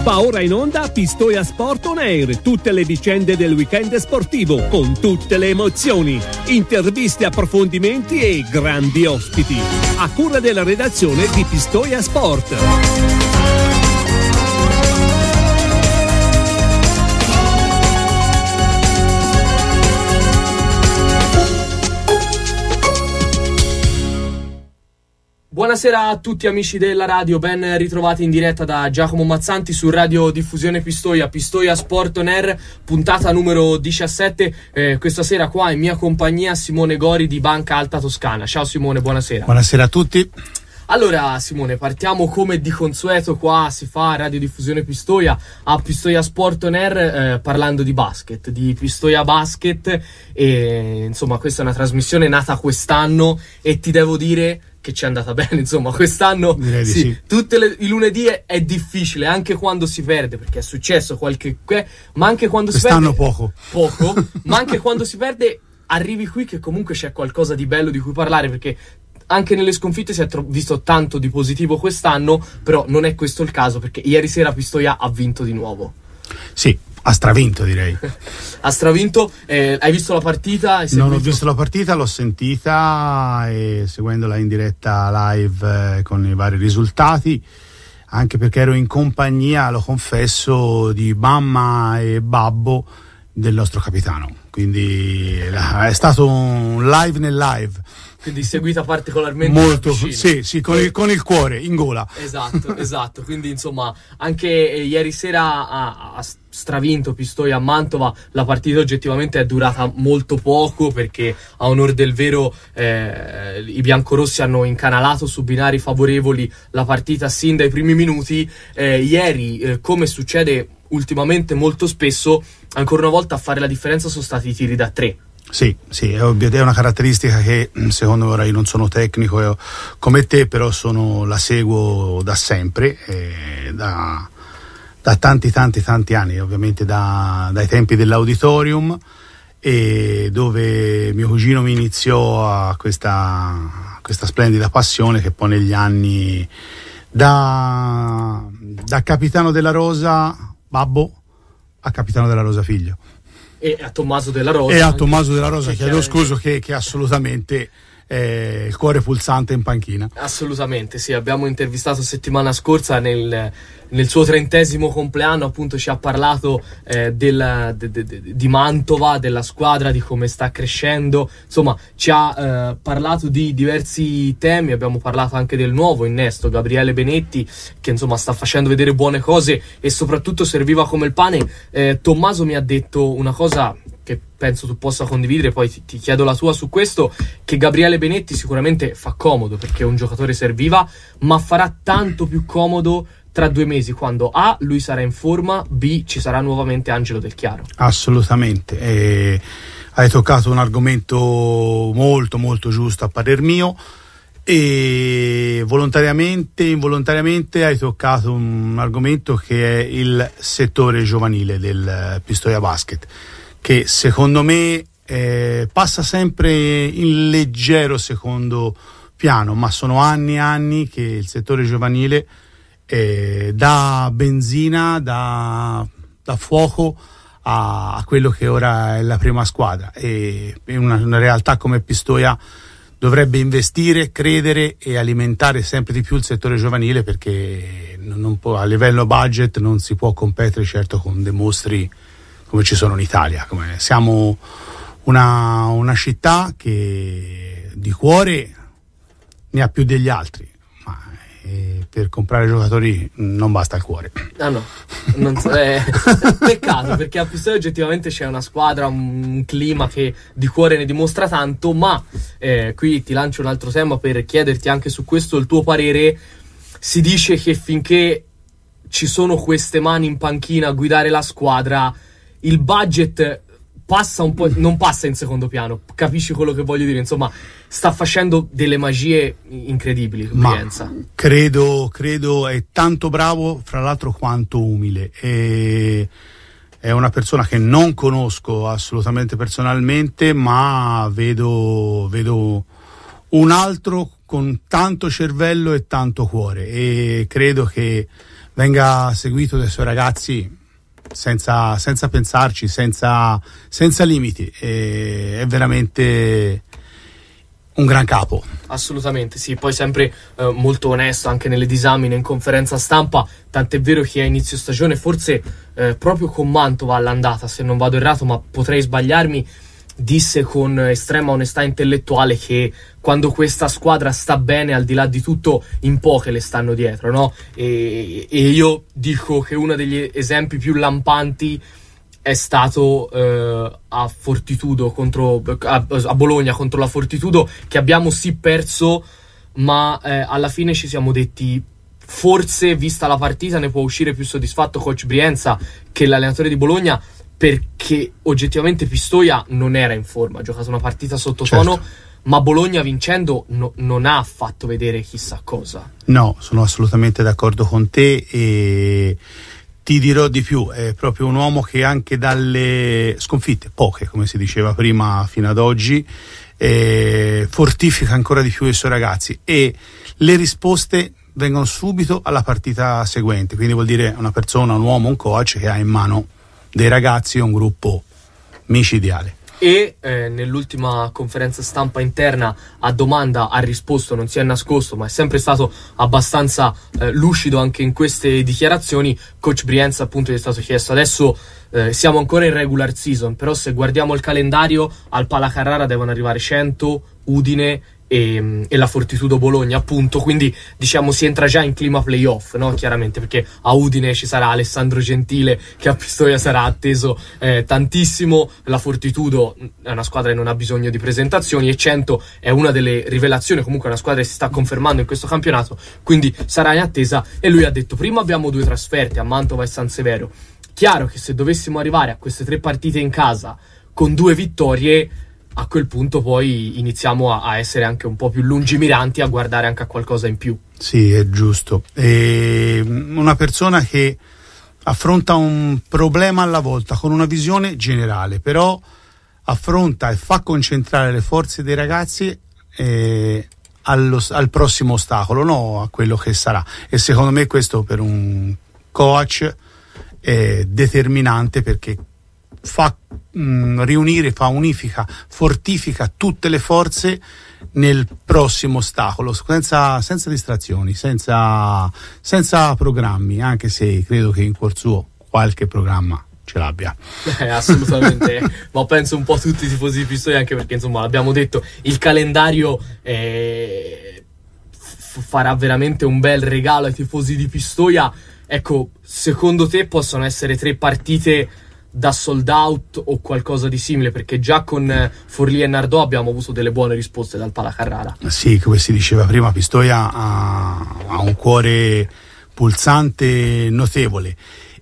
Va ora in onda Pistoia Sport On Air, tutte le vicende del weekend sportivo con tutte le emozioni, interviste, approfondimenti e grandi ospiti. A cura della redazione di Pistoia Sport. Buonasera a tutti amici della radio, ben ritrovati in diretta da Giacomo Mazzanti su Radio Diffusione Pistoia, Pistoia Sport On Air, puntata numero 17, questa sera qua in mia compagnia Simone Gori di Banca Alta Toscana. Ciao Simone, buonasera. Buonasera a tutti. Allora Simone, partiamo come di consueto, qua si fa Radio Diffusione Pistoia a Pistoia Sport On Air parlando di basket, di Pistoia Basket, e insomma questa è una trasmissione nata quest'anno e ti devo dire che ci è andata bene, insomma quest'anno sì. I lunedì è difficile anche quando si perde, perché è successo qualche ma anche quando quest'anno si perde poco ma anche quando si perde arrivi qui che comunque c'è qualcosa di bello di cui parlare, perché anche nelle sconfitte si è visto tanto di positivo quest'anno, però non è questo il caso, perché ieri sera Pistoia ha vinto di nuovo. Sì, ha stravinto, direi. Ha stravinto. Hai visto la partita? Non ho visto la partita, l'ho sentita e seguendola in diretta live con i vari risultati, anche perché ero in compagnia, lo confesso, di mamma e babbo del nostro capitano, quindi è stato un live nel live. Quindi seguita particolarmente molto, sì, con il cuore in gola. Esatto. Quindi insomma anche ieri sera ha stravinto Pistoia a Mantova. La partita oggettivamente è durata molto poco, perché a onor del vero i biancorossi hanno incanalato su binari favorevoli la partita sin dai primi minuti. Ieri, come succede ultimamente molto spesso, ancora una volta a fare la differenza sono stati i tiri da tre. Sì, è ovvio, è una caratteristica che secondo me, ora io non sono tecnico come te, però la seguo da sempre, da tanti anni, ovviamente dai tempi dell'auditorium, e dove mio cugino mi iniziò a questa splendida passione che poi negli anni da capitano della Rosa babbo a capitano della Rosa figlio. E a Tommaso della Rosa. Chiedo scusa che assolutamente il cuore pulsante in panchina. Assolutamente, sì, abbiamo intervistato settimana scorsa nel suo 30° compleanno, appunto ci ha parlato di Mantova, della squadra, di come sta crescendo, insomma ci ha parlato di diversi temi. Abbiamo parlato anche del nuovo innesto Gabriele Benetti, che insomma sta facendo vedere buone cose e soprattutto serviva come il pane. Tommaso mi ha detto una cosa che penso tu possa condividere, poi ti chiedo la tua su questo, che Gabriele Benetti sicuramente fa comodo perché è un giocatore serviva, ma farà tanto più comodo tra 2 mesi, quando A, lui sarà in forma, B, ci sarà nuovamente Angelo Del Chiaro. Assolutamente, hai toccato un argomento molto molto giusto a parer mio, e volontariamente, involontariamente hai toccato un argomento che è il settore giovanile del Pistoia Basket, che secondo me passa sempre in leggero secondo piano, ma sono anni e anni che il settore giovanile dà benzina, dà fuoco a quello che ora è la prima squadra, e una realtà come Pistoia dovrebbe investire, credere e alimentare sempre di più il settore giovanile, perché non può, a livello budget non si può competere certo con dei mostri come ci sono in Italia. Siamo una città che di cuore ne ha più degli altri, ma per comprare giocatori non basta il cuore. No, peccato, perché a Pistoia oggettivamente c'è una squadra, un clima che di cuore ne dimostra tanto, ma qui ti lancio un altro tema per chiederti anche su questo il tuo parere. Si dice che finché ci sono queste mani in panchina a guidare la squadra, il budget passa un po', non passa in secondo piano, capisci quello che voglio dire? Insomma, sta facendo delle magie incredibili. Ma credo è tanto bravo, fra l'altro quanto umile, e è una persona che non conosco assolutamente personalmente, ma vedo un altro con tanto cervello e tanto cuore, e credo che venga seguito dai suoi ragazzi senza pensarci, senza limiti, è veramente un gran capo. Assolutamente sì, poi sempre molto onesto anche nelle disamine, in conferenza stampa, tant'è vero che a inizio stagione forse proprio con Mantova all'andata, se non vado errato, ma potrei sbagliarmi, disse con estrema onestà intellettuale che quando questa squadra sta bene, al di là di tutto, in poche le stanno dietro, no? E io dico che uno degli esempi più lampanti è stato a Fortitudo a Bologna contro la Fortitudo, che abbiamo sì perso, ma alla fine ci siamo detti forse, vista la partita, ne può uscire più soddisfatto coach Brienza che l'allenatore di Bologna, perché oggettivamente Pistoia non era in forma, ha giocato una partita sottotono, certo. Ma Bologna vincendo non ha fatto vedere chissà cosa. No, sono assolutamente d'accordo con te e ti dirò di più, è proprio un uomo che anche dalle sconfitte, poche come si diceva prima fino ad oggi, fortifica ancora di più i suoi ragazzi e le risposte vengono subito alla partita seguente, quindi vuol dire una persona, un uomo, un coach che ha in mano dei ragazzi e un gruppo micidiale. E nell'ultima conferenza stampa interna a domanda ha risposto, non si è nascosto, ma è sempre stato abbastanza lucido anche in queste dichiarazioni. Coach Brienza appunto gli è stato chiesto: adesso siamo ancora in regular season, però se guardiamo il calendario al Pala Carrara devono arrivare 100, Udine e la Fortitudo Bologna appunto, quindi diciamo si entra già in clima playoff, no? Chiaramente, perché a Udine ci sarà Alessandro Gentile che a Pistoia sarà atteso tantissimo, la Fortitudo è una squadra che non ha bisogno di presentazioni e 100 è una delle rivelazioni, comunque è una squadra che si sta confermando in questo campionato, quindi sarà in attesa. E lui ha detto: prima abbiamo 2 trasferte a Mantova e San Severo, chiaro che se dovessimo arrivare a queste 3 partite in casa con 2 vittorie, a quel punto poi iniziamo a essere anche un po' più lungimiranti, a guardare anche a qualcosa in più. Sì, è giusto. Una persona che affronta un problema alla volta con una visione generale, però affronta e fa concentrare le forze dei ragazzi al prossimo ostacolo, no a quello che sarà. E secondo me questo per un coach è determinante, perché fa unifica, fortifica tutte le forze nel prossimo ostacolo, senza distrazioni, senza programmi, anche se credo che in cuor suo qualche programma ce l'abbia. Assolutamente, ma penso un po' tutti i tifosi di Pistoia, anche perché insomma l'abbiamo detto, il calendario farà veramente un bel regalo ai tifosi di Pistoia. Ecco, secondo te possono essere 3 partite da sold out o qualcosa di simile? Perché già con Forlì e Nardò abbiamo avuto delle buone risposte dal Pala Carrara. Sì, come si diceva prima, Pistoia ha un cuore pulsante notevole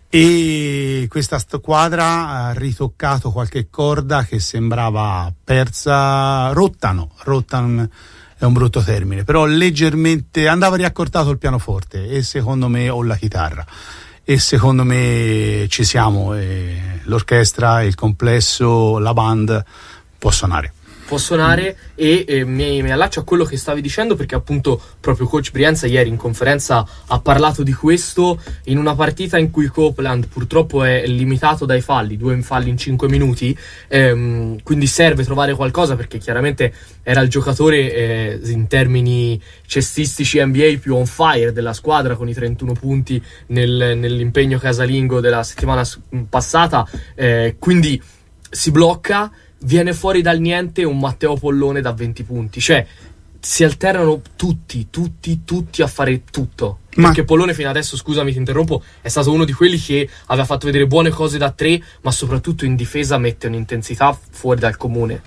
e questa squadra ha ritoccato qualche corda che sembrava persa, rotta è un brutto termine, però leggermente andava riaccordato il pianoforte e secondo me, o la chitarra, e secondo me ci siamo, l'orchestra, il complesso, la band può suonare e mi allaccio a quello che stavi dicendo, perché appunto proprio coach Brienza ieri in conferenza ha parlato di questo in una partita in cui Copeland purtroppo è limitato dai falli, 2 falli in 5 minuti, quindi serve trovare qualcosa, perché chiaramente era il giocatore in termini cestistici NBA più on fire della squadra, con i 31 punti nell'impegno casalingo della settimana passata, quindi si blocca, viene fuori dal niente un Matteo Pollone da 20 punti, cioè si alternano tutti a fare tutto. Perché Pollone fino adesso, scusami ti interrompo, è stato uno di quelli che aveva fatto vedere buone cose da 3, ma soprattutto in difesa mette un'intensità fuori dal comune.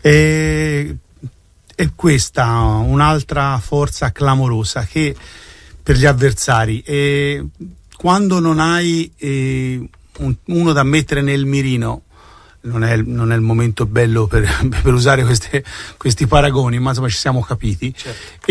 E questa un'altra forza clamorosa che per gli avversari, quando non hai uno da mettere nel mirino, non è il momento bello per usare questi paragoni, ma insomma ci siamo capiti. Certo.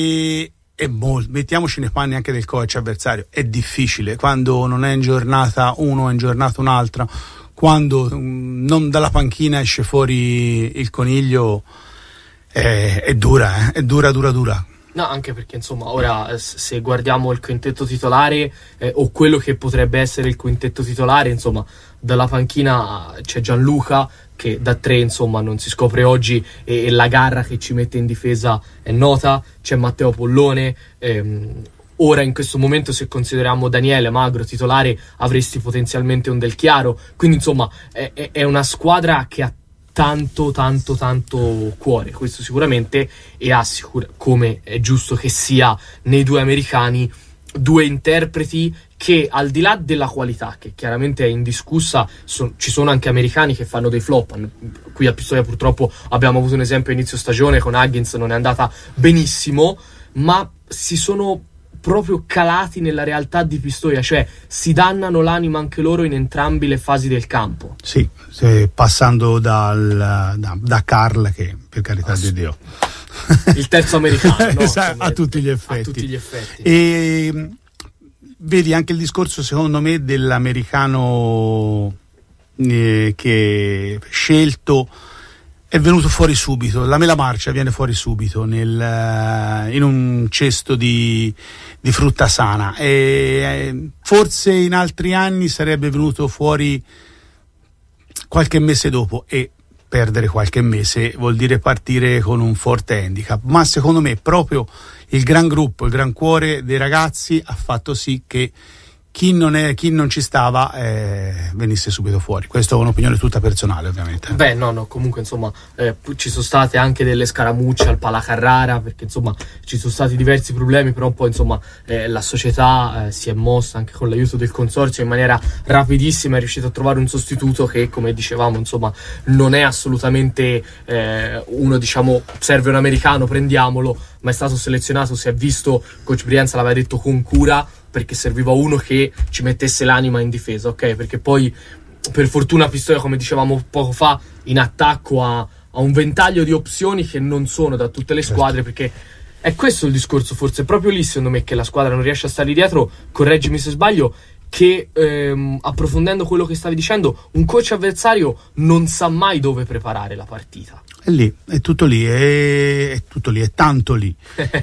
Mettiamoci nei panni anche del coach avversario, è difficile quando non è in giornata uno, è in giornata un'altra, quando non dalla panchina esce fuori il coniglio, è dura. No, anche perché insomma ora se guardiamo il quintetto titolare o quello che potrebbe essere il quintetto titolare, insomma dalla panchina c'è Gianluca che da 3 insomma non si scopre oggi e la garra che ci mette in difesa è nota, c'è Matteo Pollone, ora in questo momento se consideriamo Daniele Magro titolare avresti potenzialmente un Del Chiaro, quindi insomma è una squadra che ha tanto cuore, questo sicuramente, e ha come è giusto che sia nei due americani, due interpreti che al di là della qualità che chiaramente è indiscussa, ci sono anche americani che fanno dei flop. Qui a Pistoia purtroppo abbiamo avuto un esempio a inizio stagione con Huggins, non è andata benissimo, ma si sono proprio calati nella realtà di Pistoia, cioè si dannano l'anima anche loro in entrambi le fasi del campo. Sì, passando da Carl, che per carità di Dio il terzo americano, no? a tutti gli effetti. E vedi anche il discorso secondo me dell'americano che scelto è venuto fuori subito, la mela marcia viene fuori subito in un cesto di frutta sana, e forse in altri anni sarebbe venuto fuori qualche mese dopo, e perdere qualche mese vuol dire partire con un forte handicap, ma secondo me proprio il gran gruppo, il gran cuore dei ragazzi ha fatto sì che chi non ci stava venisse subito fuori. Questa è un'opinione tutta personale, ovviamente. Beh, no, comunque insomma ci sono state anche delle scaramucce al Palacarrara, perché insomma ci sono stati diversi problemi, però poi insomma la società si è mossa anche con l'aiuto del consorzio in maniera rapidissima, è riuscita a trovare un sostituto che, come dicevamo, insomma non è assolutamente uno, diciamo, serve un americano, prendiamolo, ma è stato selezionato, si è visto, coach Brienza l'aveva detto, con cura, perché serviva uno che ci mettesse l'anima in difesa, ok? Perché poi per fortuna Pistoia, come dicevamo poco fa, in attacco ha un ventaglio di opzioni che non sono da tutte le squadre, perché è questo il discorso, forse proprio lì secondo me che la squadra non riesce a stare dietro. Correggimi se sbaglio, che approfondendo quello che stavi dicendo, un coach avversario non sa mai dove preparare la partita. È lì, è tutto lì, è tanto lì.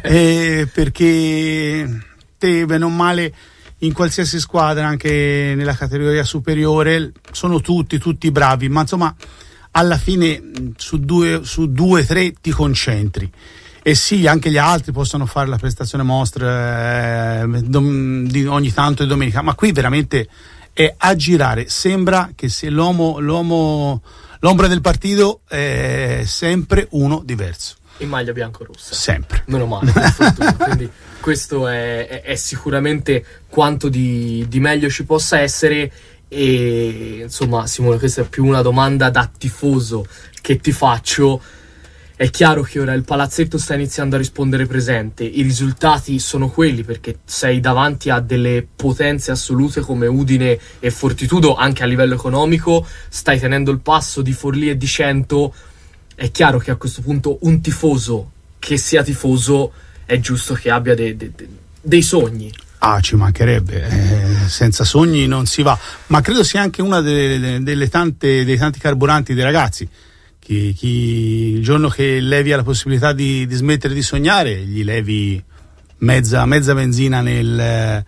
Perché te, bene o male, in qualsiasi squadra, anche nella categoria superiore, sono tutti bravi, ma insomma alla fine su due, tre ti concentri. E sì, anche gli altri possono fare la prestazione mostra di ogni tanto di domenica, ma qui veramente è a girare. Sembra che se l'ombra del partito è sempre uno diverso. In maglia bianco-rossa. Sempre. Meno male, per fortuna. Quindi questo è sicuramente quanto di meglio ci possa essere. E insomma, Simone, questa è più una domanda da tifoso che ti faccio. È chiaro che ora il palazzetto sta iniziando a rispondere presente, i risultati sono quelli, perché sei davanti a delle potenze assolute come Udine e Fortitudo, anche a livello economico, stai tenendo il passo di Forlì e di Cento. È chiaro che a questo punto un tifoso che sia tifoso è giusto che abbia dei sogni. Ci mancherebbe, senza sogni non si va, ma credo sia anche una dei tanti carburanti dei ragazzi. Chi il giorno che levi la possibilità di smettere di sognare, gli levi mezza benzina nel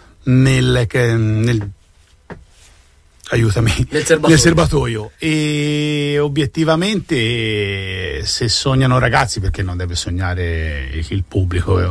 serbatoio. E obiettivamente, se sognano ragazzi, perché non deve sognare il pubblico,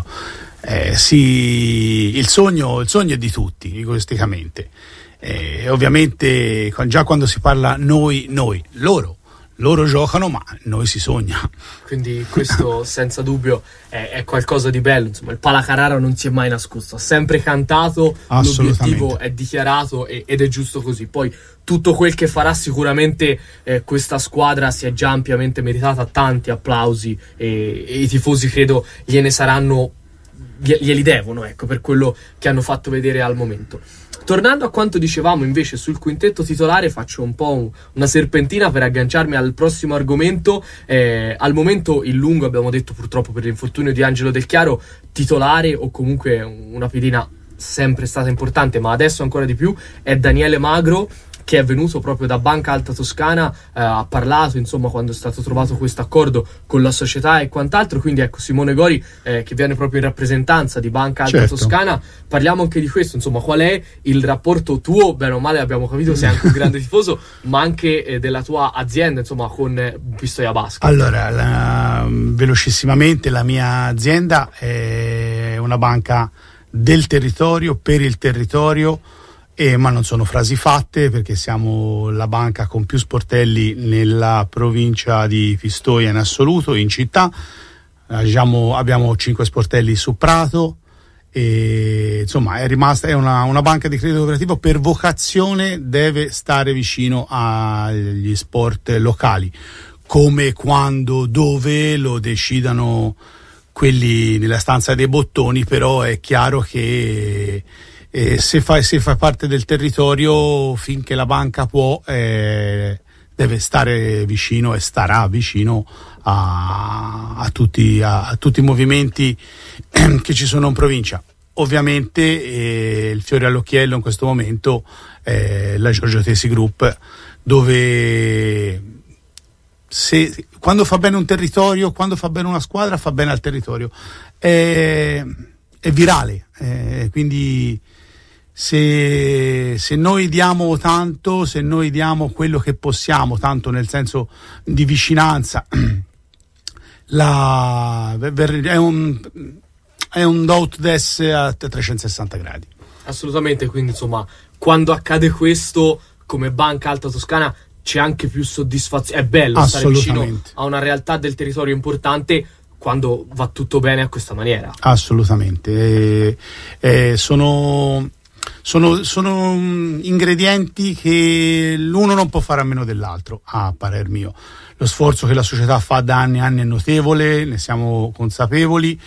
sì, il sogno è di tutti, egoisticamente. Ovviamente già quando si parla noi, loro giocano, ma noi si sogna. Quindi questo senza dubbio è qualcosa di bello. Insomma, il Palacarrara non si è mai nascosto, ha sempre cantato, l'obiettivo è dichiarato ed è giusto così. Poi tutto quel che farà sicuramente questa squadra si è già ampiamente meritata tanti applausi, e i tifosi credo glieli devono, ecco, per quello che hanno fatto vedere al momento. Tornando a quanto dicevamo invece sul quintetto titolare, faccio un po' una serpentina per agganciarmi al prossimo argomento. Al momento il lungo, abbiamo detto, purtroppo per l'infortunio di Angelo Del Chiaro, titolare o comunque una pedina sempre stata importante, ma adesso ancora di più, è Daniele Magro, che è venuto proprio da Banca Alta Toscana, ha parlato insomma quando è stato trovato questo accordo con la società e quant'altro. Quindi ecco, Simone Gori che viene proprio in rappresentanza di Banca Alta Toscana, parliamo anche di questo, insomma qual è il rapporto tuo, bene o male abbiamo capito sei anche un grande tifoso, ma anche della tua azienda insomma con Pistoia Basket. Allora, velocissimamente, la mia azienda è una banca del territorio, per il territorio, ma non sono frasi fatte, perché siamo la banca con più sportelli nella provincia di Pistoia in assoluto, in città. Abbiamo 5 sportelli su Prato, e insomma è una banca di credito cooperativo. Per vocazione deve stare vicino agli sport locali, come, quando, dove lo decidano quelli nella stanza dei bottoni. Però è chiaro che se fa parte del territorio, finché la banca può, deve stare vicino e starà vicino a tutti i movimenti che ci sono in provincia. Ovviamente il fiore all'occhiello in questo momento è la Giorgio Tesi Group, dove quando fa bene un territorio, quando fa bene una squadra, fa bene al territorio, è virale, quindi se noi diamo tanto, se noi diamo quello che possiamo, tanto nel senso di vicinanza, è un do ut des a 360 gradi. Assolutamente, quindi insomma quando accade questo come Banca Alta Toscana c'è anche più soddisfazione, è bello stare vicino a una realtà del territorio importante quando va tutto bene a questa maniera. Assolutamente, sono ingredienti che l'uno non può fare a meno dell'altro, a parer mio. Lo sforzo che la società fa da anni e anni è notevole, ne siamo consapevoli,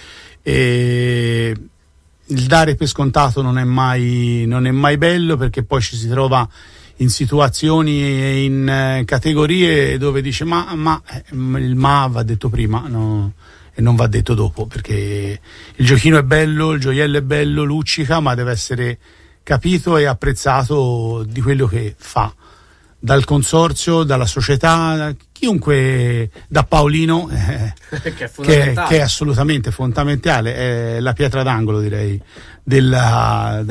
e il dare per scontato non è mai bello, perché poi ci si trova in situazioni e in categorie dove dice ma il ma va detto prima, no, e non va detto dopo, perché il giochino è bello, il gioiello è bello, luccica, ma deve essere capito e apprezzato di quello che fa, dal consorzio, dalla società, chiunque, da Paolino, che è assolutamente fondamentale, è la pietra d'angolo, direi, della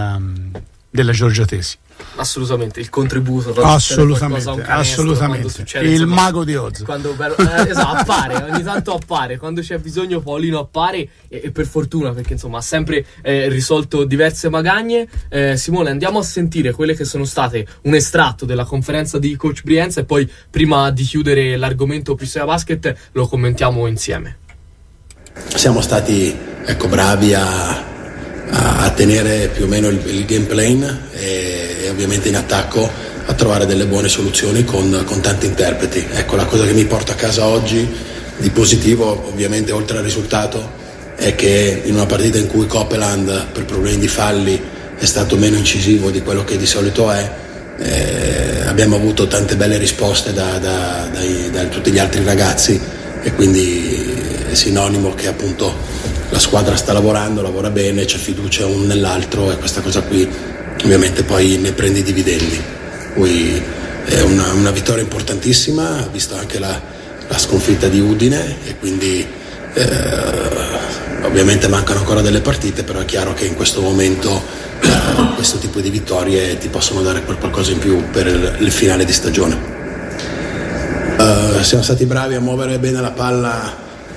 Giorgio Tesi. Assolutamente, il contributo, assolutamente, il mago di Oz, esatto, appare, ogni tanto appare, quando c'è bisogno Paolino appare, e per fortuna, perché insomma ha sempre risolto diverse magagne. Simone, andiamo a sentire quelle che sono state un estratto della conferenza di Coach Brienza, e poi prima di chiudere l'argomento Pistoia Basket lo commentiamo insieme. Siamo stati bravi a tenere più o meno il game plan, e ovviamente in attacco a trovare delle buone soluzioni con tanti interpreti. Ecco, la cosa che mi porto a casa oggi di positivo, ovviamente oltre al risultato, è che in una partita in cui Copeland per problemi di falli è stato meno incisivo di quello che di solito è, abbiamo avuto tante belle risposte da tutti gli altri ragazzi, e quindi è sinonimo che appunto la squadra sta lavorando, lavora bene, c'è fiducia uno nell'altro, e questa cosa qui ovviamente poi ne prende i dividendi. Poi è una vittoria importantissima, visto anche la sconfitta di Udine, e quindi ovviamente mancano ancora delle partite, però è chiaro che in questo momento questo tipo di vittorie ti possono dare qualcosa in più per il finale di stagione. Siamo stati bravi a muovere bene la palla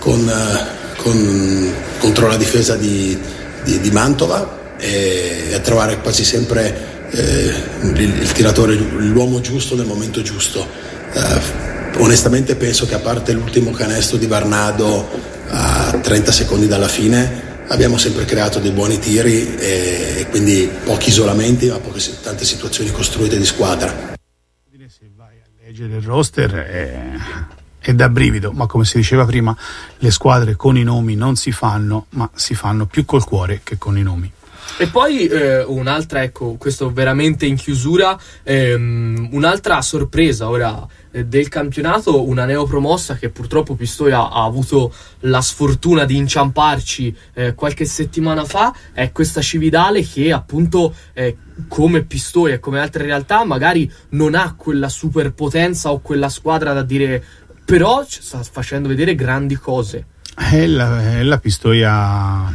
contro la difesa di Mantova, e a trovare quasi sempre il tiratore, l'uomo giusto nel momento giusto. Onestamente penso che, a parte l'ultimo canestro di Varnado a 30 secondi dalla fine, abbiamo sempre creato dei buoni tiri, e quindi pochi isolamenti, ma tante situazioni costruite di squadra. Se vai a leggere il roster è da brivido, ma come si diceva prima, le squadre con i nomi non si fanno, ma si fanno più col cuore che con i nomi. E poi un'altra, ecco, questo veramente in chiusura, un'altra sorpresa ora del campionato, una neopromossa che purtroppo Pistoia ha avuto la sfortuna di inciamparci qualche settimana fa, è questa Cividale che appunto come Pistoia e come altre realtà magari non ha quella superpotenza o quella squadra da dire, però sta facendo vedere grandi cose. È la Pistoia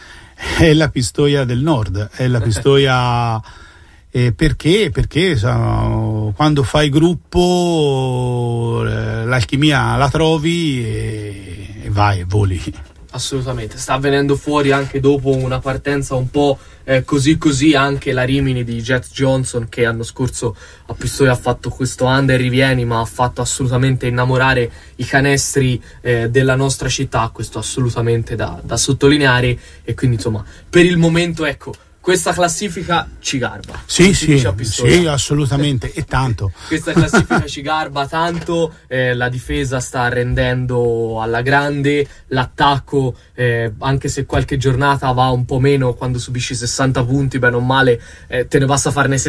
del nord, è la Pistoia perché quando fai gruppo l'alchimia la trovi e vai e voli. Assolutamente, sta venendo fuori anche dopo una partenza un po' così anche la Rimini di Jet Johnson, che l'anno scorso a Pistoia ha fatto questo under rivieni, ma ha fatto assolutamente innamorare i canestri della nostra città, questo assolutamente da sottolineare. E quindi insomma per il momento, ecco, questa classifica ci garba. Sì, assolutamente, e tanto. Questa classifica ci garba tanto, la difesa sta rendendo alla grande, l'attacco, anche se qualche giornata va un po' meno, quando subisci 60 punti, bene o male, te ne basta farne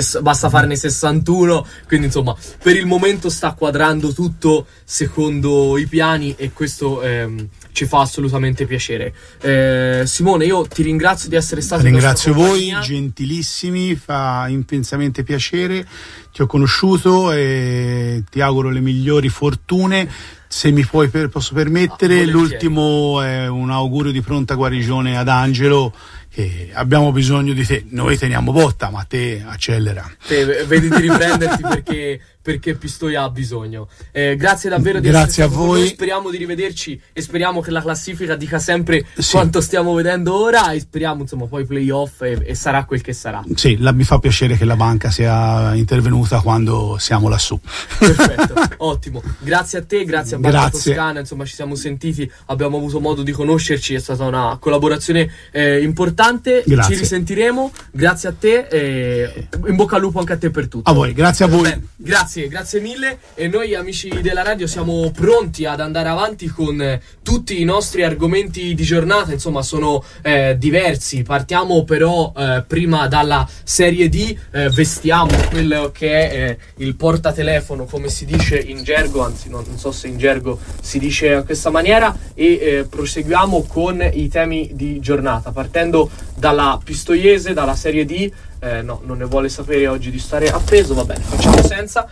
61, quindi insomma, per il momento sta quadrando tutto secondo i piani e questo ci fa assolutamente piacere. Simone, io ti ringrazio di essere stato in ringrazio voi, gentilissimi, fa immensamente piacere, ti ho conosciuto e ti auguro le migliori fortune. Se mi posso permettere, l'ultimo è un augurio di pronta guarigione ad Angelo, che abbiamo bisogno di te, noi teniamo botta, ma te accelera. Vedi di riprenderti perché Pistoia ha bisogno. Grazie davvero di grazie a voi. Noi, speriamo di rivederci e speriamo che la classifica dica sempre quanto stiamo vedendo ora, e speriamo insomma poi playoff e sarà quel che sarà. Sì, mi fa piacere che la banca sia intervenuta quando siamo lassù. Perfetto, ottimo. Grazie a te, grazie a Banca Toscana, insomma ci siamo sentiti, abbiamo avuto modo di conoscerci, è stata una collaborazione importante. Grazie. Ci risentiremo, grazie a te e in bocca al lupo anche a te per tutto. A voi, grazie a voi. Grazie mille, e noi amici della radio siamo pronti ad andare avanti con tutti i nostri argomenti di giornata, insomma sono diversi. Partiamo però prima dalla Serie D, vestiamo quello che è il portatelefono, come si dice in gergo, anzi non so se in gergo si dice a questa maniera, e proseguiamo con i temi di giornata, partendo dalla Pistoiese, dalla Serie D. No, non ne vuole sapere oggi di stare appeso, va bene, facciamo senza.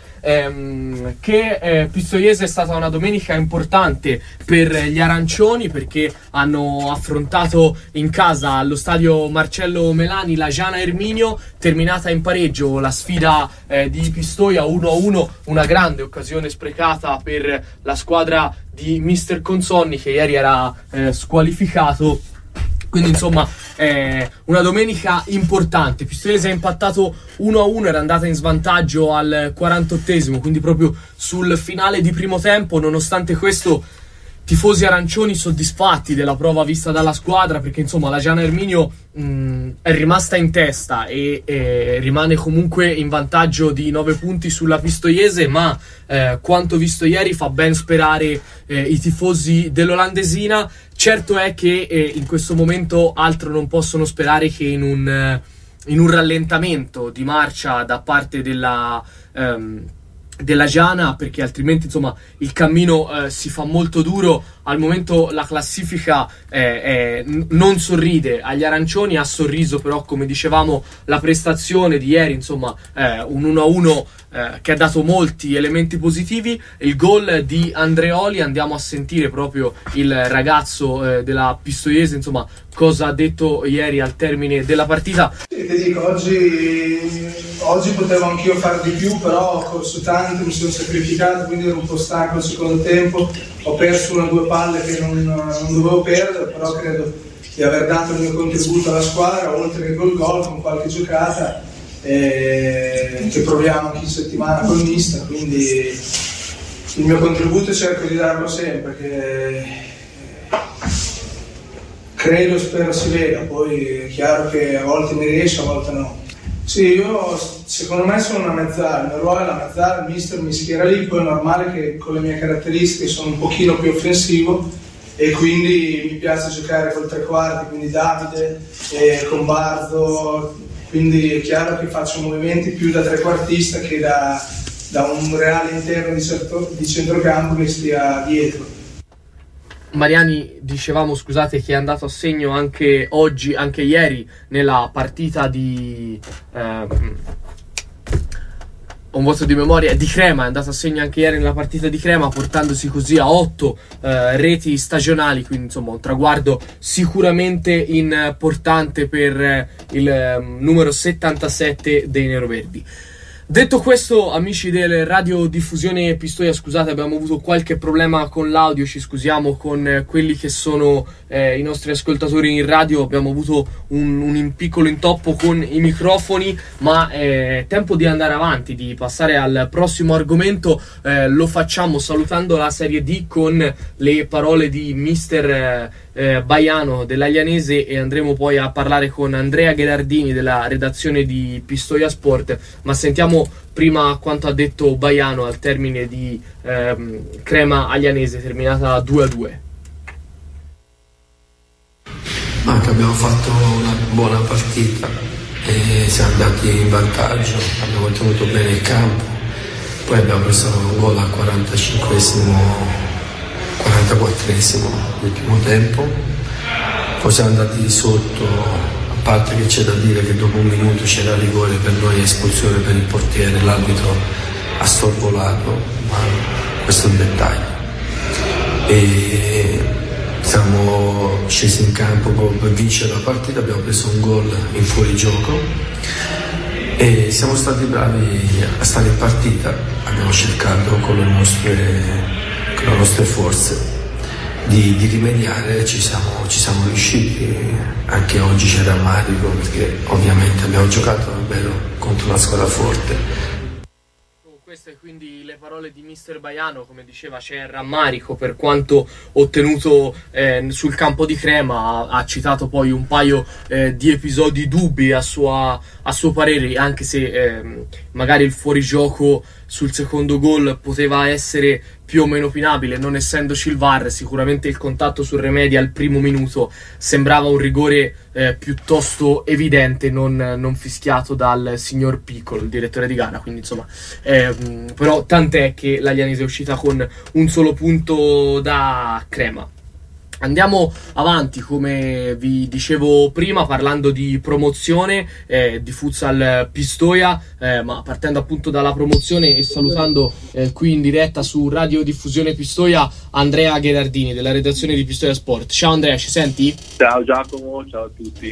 Pistoiese è stata una domenica importante per gli arancioni, perché hanno affrontato in casa allo stadio Marcello Melani la Giana Erminio, terminata in pareggio la sfida di Pistoia 1-1, una grande occasione sprecata per la squadra di Mister Consonni, che ieri era squalificato. Quindi insomma una domenica importante. Pistoiese ha impattato 1-1, era andata in svantaggio al 48esimo, quindi proprio sul finale di primo tempo. Nonostante questo, tifosi arancioni soddisfatti della prova vista dalla squadra, perché insomma la Giana Erminio è rimasta in testa e rimane comunque in vantaggio di 9 punti sulla Pistoiese, ma quanto visto ieri fa ben sperare i tifosi dell'Olandesina. Certo è che in questo momento altro non possono sperare che in un rallentamento di marcia da parte della Giana, perché altrimenti insomma il cammino si fa molto duro. Al momento la classifica non sorride agli arancioni, ha sorriso però, come dicevamo, la prestazione di ieri, insomma un 1-1 che ha dato molti elementi positivi. Il gol di Andreoli, andiamo a sentire proprio il ragazzo della Pistoiese, insomma cosa ha detto ieri al termine della partita. Ti dico, oggi potevo anch'io fare di più, però ho corso tanto, mi sono sacrificato, quindi ero un po' stanco al secondo tempo, ho perso 1 o 2 palle che non dovevo perdere, però credo di aver dato il mio contributo alla squadra, oltre che col gol, con qualche giocata che proviamo anche in settimana col mister, quindi il mio contributo cerco di darlo sempre, che credo, spero si veda. Poi è chiaro che a volte mi riesce, a volte no. Sì, io secondo me sono una mezzala, il mio ruolo è la mezzala, il mister mi schiera lì, poi è normale che con le mie caratteristiche sono un pochino più offensivo e quindi mi piace giocare col tre quarti, quindi Davide con Bardo, quindi è chiaro che faccio movimenti più da trequartista che da un reale interno di centrocampo che stia dietro. Mariani, dicevamo, scusate, che è andato a segno anche oggi, anche ieri, nella partita di un vuoto di memoria, di Crema, è andato a segno anche ieri nella partita di Crema, portandosi così a 8 reti stagionali, quindi insomma un traguardo sicuramente importante per il numero 77 dei neroverdi. Detto questo, amici del radiodiffusione Pistoia, scusate, abbiamo avuto qualche problema con l'audio, ci scusiamo con quelli che sono i nostri ascoltatori in radio, abbiamo avuto un piccolo intoppo con i microfoni, ma è tempo di andare avanti, di passare al prossimo argomento. Lo facciamo salutando la Serie D con le parole di mister Baiano dell'Aglianese, e andremo poi a parlare con Andrea Gherardini della redazione di Pistoia Sport, ma sentiamo prima quanto ha detto Baiano al termine di Crema Aglianese terminata 2-2. Anche abbiamo fatto una buona partita e siamo andati in vantaggio, abbiamo tenuto bene il campo, poi abbiamo preso un gol al 44esimo del primo tempo, poi siamo andati sotto, a parte che c'è da dire che dopo un minuto c'era rigore per noi, espulsione per il portiere, l'arbitro ha sorvolato, ma questo è un dettaglio. E siamo scesi in campo proprio per vincere la partita, abbiamo preso un gol in fuorigioco e siamo stati bravi a stare in partita, abbiamo cercato con le nostre forze di rimediare, ci siamo riusciti. Anche oggi c'era rammarico perché ovviamente abbiamo giocato davvero contro una squadra forte. Queste quindi le parole di mister Baiano. Come diceva, c'è rammarico per quanto ottenuto sul campo di Crema. Ha citato poi un paio di episodi dubbi a suo parere, anche se magari il fuorigioco sul secondo gol poteva essere più o meno opinabile, non essendoci il VAR. Sicuramente il contatto sul Remedi al primo minuto sembrava un rigore piuttosto evidente, non fischiato dal signor Piccolo, il direttore di gara, quindi insomma però tant'è che l'Aglianese è uscita con un solo punto da Crema. Andiamo avanti, come vi dicevo prima, parlando di promozione di Futsal Pistoia, ma partendo appunto dalla promozione e salutando qui in diretta su Radio Diffusione Pistoia Andrea Gherardini della redazione di Pistoia Sport. Ciao Andrea, ci senti? Ciao Giacomo, ciao a tutti.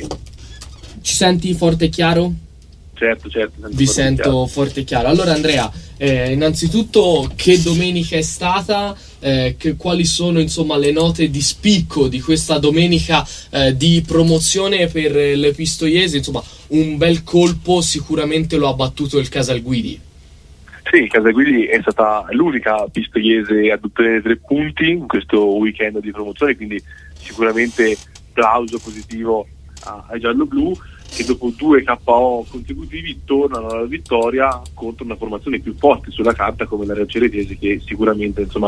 Ci senti forte e chiaro? Certo. Vi sento forte e chiaro. Allora Andrea, innanzitutto che domenica è stata? Quali sono insomma le note di spicco di questa domenica di promozione per le pistoiesi? Insomma, un bel colpo sicuramente lo ha battuto il Casalguidi. Sì, Casalguidi è stata l'unica pistoiese ad ottenere 3 punti in questo weekend di promozione, quindi sicuramente applauso positivo ai gialloblu, che dopo 2 KO consecutivi tornano alla vittoria contro una formazione più forte sulla carta come la Real Ceretese, che sicuramente insomma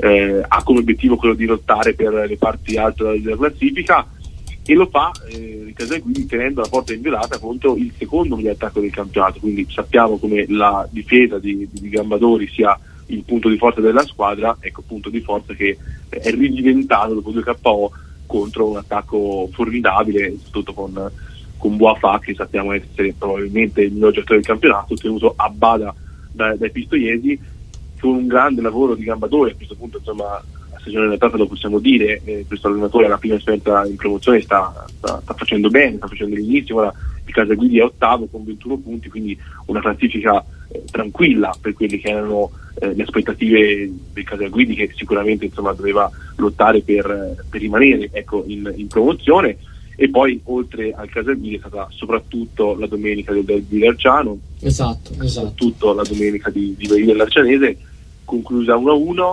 ha come obiettivo quello di lottare per le parti alte della classifica, e lo fa il Casalguidi tenendo la porta inviolata contro il secondo miglior attacco del campionato. Quindi sappiamo come la difesa di Gambadori sia il punto di forza della squadra, ecco, punto di forza che è ridiventato dopo 2 KO contro un attacco formidabile, soprattutto con Boafà, che sappiamo essere probabilmente il miglior giocatore del campionato, tenuto a bada dai pistoiesi, con un grande lavoro di Gambadori. A questo punto insomma la stagione adattata lo possiamo dire, questo allenatore alla prima esperienza in promozione sta facendo bene, sta facendo l'inizio. Ora il Casalguidi è ottavo con 21 punti, quindi una classifica tranquilla per quelle che erano le aspettative del Casalguidi, che sicuramente insomma doveva lottare per rimanere, ecco, in promozione. E poi oltre al Casalguidi è stata soprattutto la domenica del derby di Arciano, esatto, soprattutto la domenica di Velia dell'Arcianese, conclusa 1-1,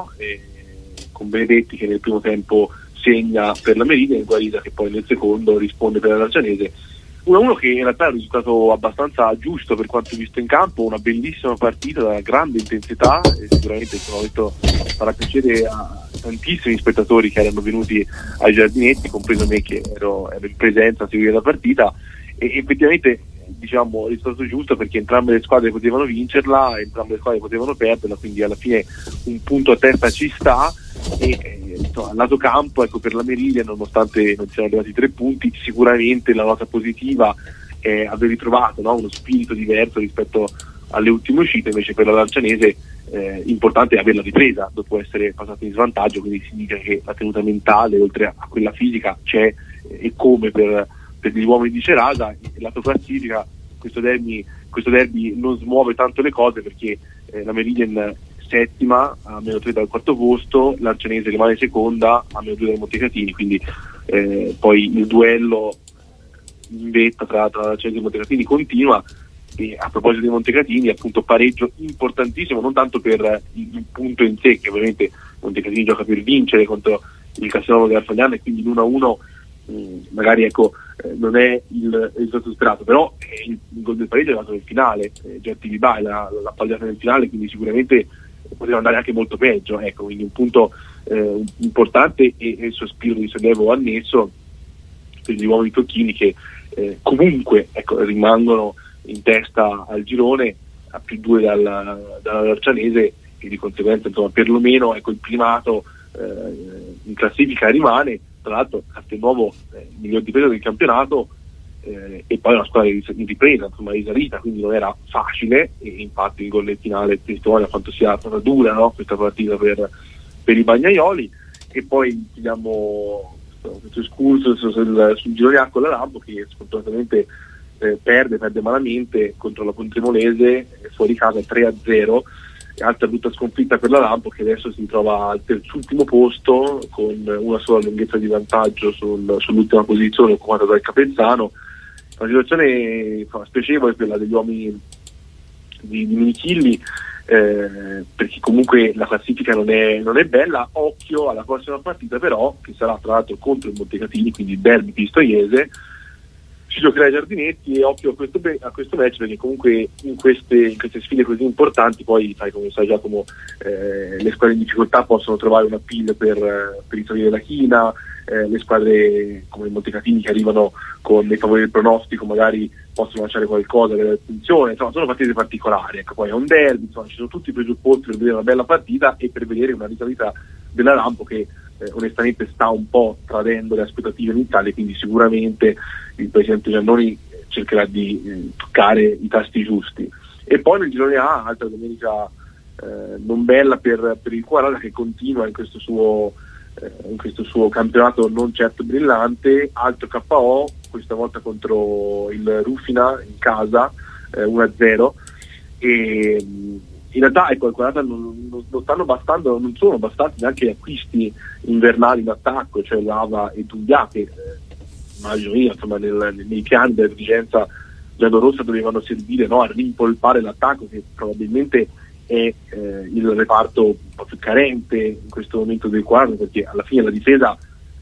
con Benedetti che nel primo tempo segna per la Meridia e Guarida che poi nel secondo risponde per l'Arcianese. 1-1 che in realtà è un risultato abbastanza giusto per quanto visto in campo, una bellissima partita da grande intensità, e sicuramente farà piacere a tantissimi spettatori che erano venuti ai giardinetti, compreso me che ero in presenza a seguire la partita, e effettivamente diciamo è stato giusto, perché entrambe le squadre potevano vincerla, entrambe le squadre potevano perderla, quindi alla fine un punto a testa ci sta. E al lato campo, ecco, per la Meridian, nonostante non siano arrivati 3 punti, sicuramente la nota positiva è aver ritrovato, no, uno spirito diverso rispetto alle ultime uscite. Invece per la Lancianese importante è averla ripresa dopo essere passato in svantaggio, quindi significa che la tenuta mentale oltre a quella fisica c'è, e come per gli uomini di Cerasa. E lato classifica questo derby non smuove tanto le cose, perché la Meridian settima a -3 dal quarto posto, l'Arcianese rimane seconda a -2 dai Montecatini, quindi poi il duello in vetta tra l'Arcianese e Montecatini continua. E a proposito dei Montecatini, appunto, pareggio importantissimo, non tanto per il punto in sé, che ovviamente Montecatini gioca per vincere contro il Castelnuovo della Fagnana, e quindi l'1-1 magari, ecco, non è il risultato sperato, però il gol del pareggio è arrivato nel finale, Gerti Vibai l'ha pagliata nel finale, quindi sicuramente poteva andare anche molto peggio, ecco, quindi un punto importante e il sospiro di sollievo annesso per gli uomini tocchini, che comunque, ecco, rimangono in testa al girone a +2 dalla Lancianese, e di conseguenza, insomma, perlomeno, ecco, il primato in classifica rimane. Tra l'altro Castelnuovo il miglior difesa del campionato, e poi una squadra in ripresa, insomma, risalita, quindi non era facile, e infatti il gol del finale testimonia quanto sia stata dura, no, questa partita per i bagnaioli. E poi chiudiamo questo excursus sul girone con la Lampo, che sfortunatamente perde malamente contro la Pontremolese fuori casa 3-0, altra brutta sconfitta per la Lampo, che adesso si trova al terzultimo posto con una sola lunghezza di vantaggio sull'ultima posizione occupata dal Capezzano. Una situazione spiacevole quella degli uomini di Minichilli, perché comunque la classifica non è bella. Occhio alla prossima partita però, che sarà tra l'altro contro il Montecatini, quindi il derby pistoiese. Si giocherà ai giardinetti, e occhio a questo match, perché comunque in queste sfide così importanti, poi come sai Giacomo, le squadre in difficoltà possono trovare un appeal per i tori della china, le squadre come il Montecatini, che arrivano con dei favori del pronostico, magari possono lasciare qualcosa per l'attenzione. Insomma, sono partite particolari, ecco. Poi è un derby, insomma, ci sono tutti i presupposti per vedere una bella partita e per vedere una risalita della Lampo, che onestamente sta un po' tradendo le aspettative iniziali, quindi sicuramente il presidente Giannoni cercherà di toccare i tasti giusti. E poi nel girone A, altra domenica non bella per il Quarara, che continua in questo suo campionato non certo brillante. Altro KO, questa volta contro il Rufina in casa, 1-0, e in realtà, ecco, al 40 non stanno bastando, non sono bastati neanche acquisti invernali in attacco, cioè Lava e Dumbia, che immagino io, insomma, nei piani della dirigenza giallorossa dovevano servire, no, a rimpolpare l'attacco, che probabilmente è il reparto un po' più carente in questo momento del 40, perché alla fine la difesa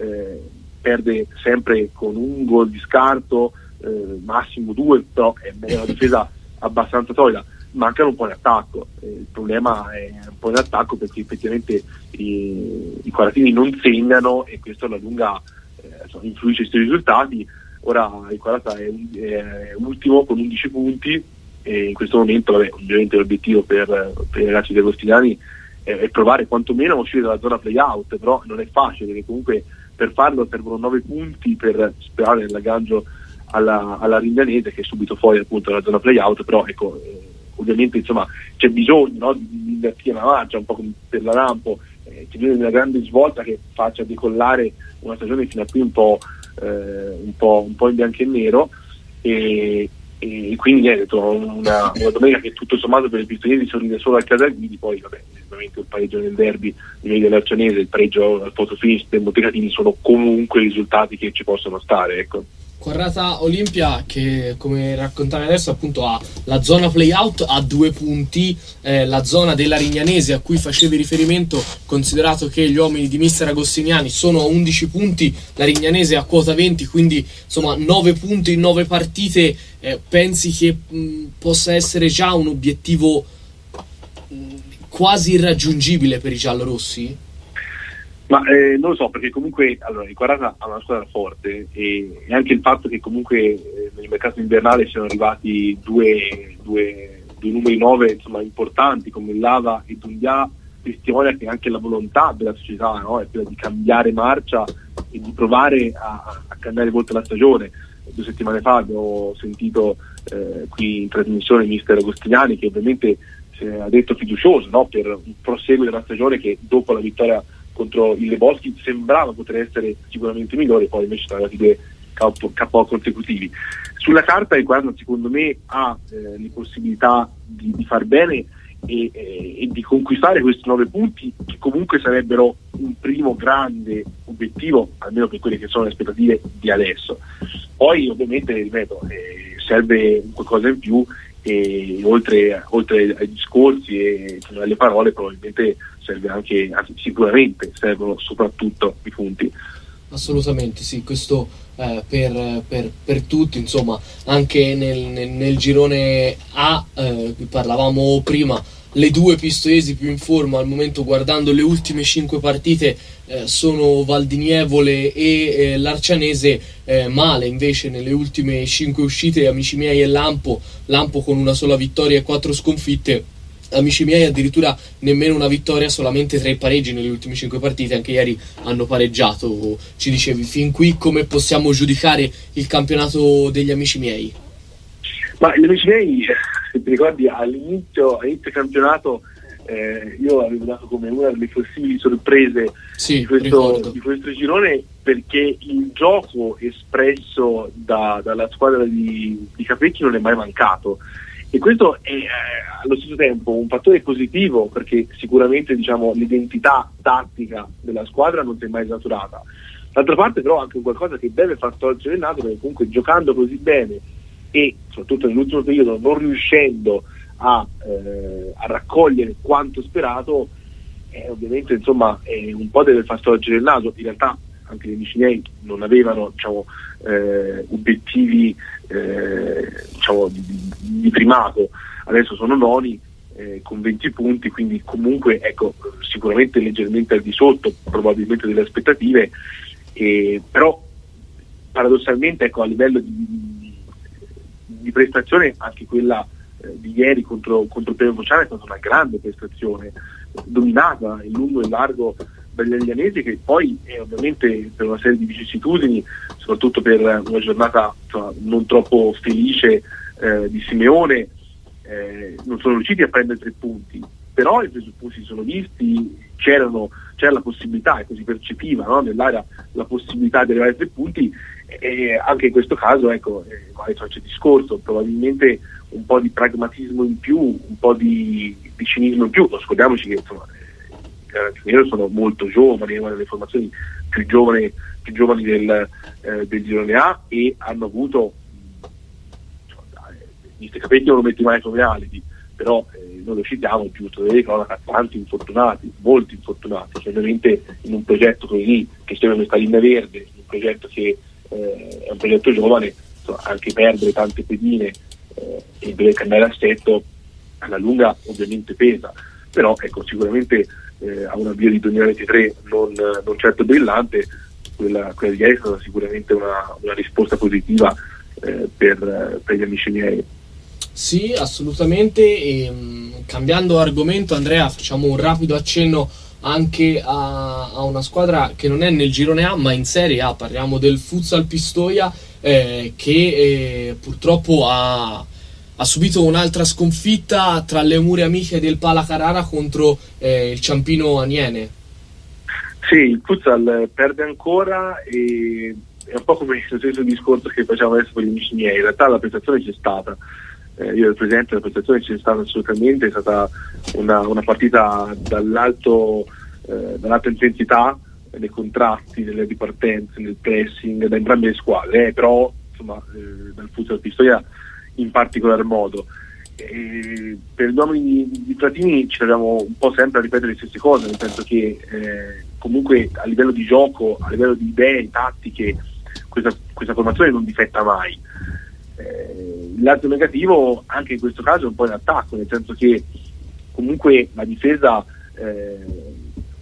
perde sempre con un gol di scarto, massimo 2, però è una difesa abbastanza solida. Mancano un po' in attacco, il problema è un po' in attacco, perché effettivamente i quaratini non segnano, e questo alla lunga influisce sui risultati. Ora il 40 è ultimo con 11 punti, e in questo momento, ovviamente l'obiettivo per i ragazzi dei agostiniani è provare quantomeno a uscire dalla zona play-out, però non è facile, perché comunque per farlo servono 9 punti per sperare nell'aggancio alla Rignanese, che è subito fuori appunto dalla zona play-out. Però ecco, ovviamente, insomma, c'è bisogno, no, di invertire la marcia, un po' come per la Lampo, c'è bisogno di una grande svolta che faccia decollare una stagione fino a qui un po' in bianco e nero, e quindi una domenica che tutto sommato per i pistonieri sorride solo al Casalguidi. Poi ovviamente il pareggio nel derby di Media dell'Arcianese, il pareggio al fotofinish del Montecatini sono comunque risultati che ci possono stare, ecco. Quarrata Olimpia, che come raccontavi adesso appunto ha la zona play-out a 2 punti, la zona della Rignanese a cui facevi riferimento, considerato che gli uomini di mister Agostiniani sono a 11 punti, la Rignanese a quota 20, quindi insomma 9 punti in 9 partite. Pensi che possa essere già un obiettivo quasi irraggiungibile per i giallorossi? Ma non lo so, perché comunque allora, il Quarata ha una squadra forte e anche il fatto che comunque nel mercato invernale siano arrivati due numeri 9 insomma importanti come Lava e Dundia testimonia che anche la volontà della società, no, è quella di cambiare marcia e di provare a cambiare volta la stagione. 2 settimane fa abbiamo sentito qui in trasmissione il mister Agostiniani, che ovviamente ha detto fiducioso, no, per un proseguo della stagione che dopo la vittoria contro il Leboschi sembrava poter essere sicuramente migliore, poi invece sono arrivati 2 KO consecutivi. Sulla carta il Quarata secondo me ha le possibilità di far bene e di conquistare questi 9 punti, che comunque sarebbero un primo grande obiettivo, almeno per quelle che sono le aspettative di adesso. Poi ovviamente, ripeto, serve qualcosa in più, e oltre ai discorsi e alle parole probabilmente serve anche, anzi sicuramente servono soprattutto i punti. Assolutamente sì, questo per tutti, insomma, anche nel girone A, parlavamo prima, le 2 pistoiesi più in forma al momento, guardando le ultime 5 partite, sono Valdinievole e l'Arcianese. Male invece nelle ultime 5 uscite Amici Miei e Lampo con una sola vittoria e 4 sconfitte. Amici Miei addirittura nemmeno una vittoria, solamente 3 pareggi nelle ultime 5 partite, anche ieri hanno pareggiato. Ci dicevi, fin qui come possiamo giudicare il campionato degli Amici Miei? Ma gli Amici Miei, se ti ricordi, all'inizio campionato io avevo dato come una delle possibili sorprese di questo girone, perché il gioco espresso dalla squadra di Capecchi non è mai mancato, e questo è allo stesso tempo un fattore positivo, perché sicuramente diciamo l'identità tattica della squadra non si è mai saturata. D'altra parte però anche qualcosa che deve far storcere il naso, perché comunque giocando così bene e soprattutto nell'ultimo periodo non riuscendo a raccogliere quanto sperato, ovviamente insomma un po' deve far storcere il naso. In realtà anche gli Amici Miei non avevano obiettivi di primato, adesso sono noni con 20 punti, quindi comunque sicuramente leggermente al di sotto probabilmente delle aspettative, però paradossalmente a livello di prestazione anche quella di ieri contro Pieve Bocciana è stata una grande prestazione, dominata in lungo e in largo dagli aglianesi, che poi ovviamente per una serie di vicissitudini, soprattutto per una giornata non troppo felice di Simeone, non sono riusciti a prendere 3 punti, però i presupposti si sono visti, c'era la possibilità, e così percepiva, no, nell'area la possibilità di arrivare ai 3 punti, e anche in questo caso vale il discorso, probabilmente un po' di pragmatismo in più, un po' di cinismo in più. Non scordiamoci che insomma i sono molto giovani, una delle formazioni più giovani del girone A, e hanno avuto, Mister Capecchi non lo metti mai come alibi, però noi lo citiamo, giusto delle cronache, tanti infortunati, molti infortunati, che ovviamente in un progetto così, che sembra questa linea verde, in un progetto che è un progetto giovane, anche perdere tante pedine e dover cambiare assetto alla lunga ovviamente pesa, però sicuramente a un avvio di 2023 non certo brillante, quella di ieri è stata sicuramente una risposta positiva per gli Amici Miei. Sì, assolutamente. E cambiando argomento, Andrea, facciamo un rapido accenno anche a una squadra che non è nel girone A ma in Serie A. Parliamo del Futsal Pistoia, che purtroppo ha subito un'altra sconfitta tra le Mure Amiche del Pala Carrara contro il Ciampino Aniene. Sì, il Futsal perde ancora, e è un po' come lo stesso discorso che facciamo adesso con gli Amici Miei. In realtà la prestazione c'è stata, io ero presente, la prestazione c'è stata assolutamente, è stata una partita dall'alta intensità, nei contrasti, nelle ripartenze, nel pressing da entrambe le squadre, però insomma dal Futsal Pistoia in particolar modo. Per gli uomini di Fratini ci troviamo un po' sempre a ripetere le stesse cose, nel senso che comunque a livello di gioco, a livello di idee, tattiche, questa formazione non difetta mai. Il lato negativo anche in questo caso è un po' in attacco, nel senso che comunque la difesa